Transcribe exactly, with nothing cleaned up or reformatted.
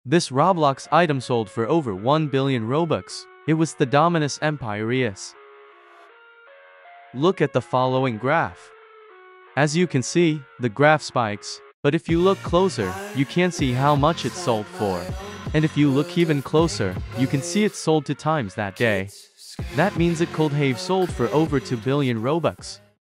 This Roblox item sold for over one billion robux. It was the Dominus Empyreus. Look at the following graph. As you can see, the graph spikes, but if you look closer, you can't see how much it sold for. And if you look even closer, you can see it sold two times that day. That means it could have sold for over two billion robux.